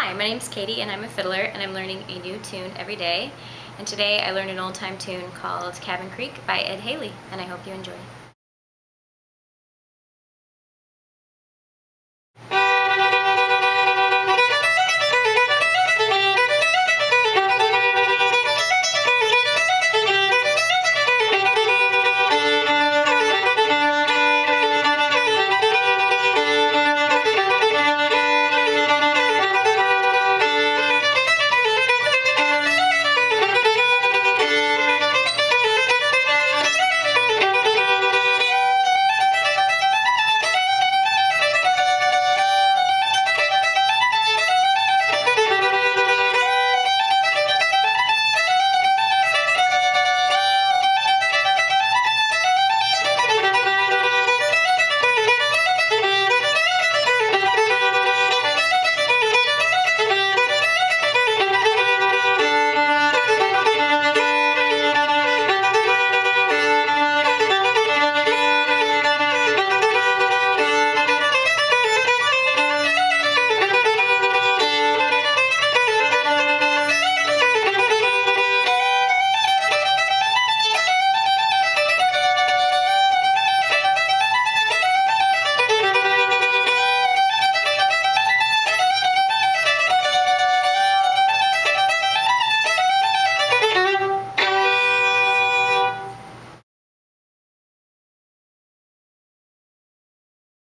Hi, my name's Katie and I'm a fiddler and I'm learning a new tune every day. And today I learned an old time tune called Cabin Creek by Ed Haley, and I hope you enjoy.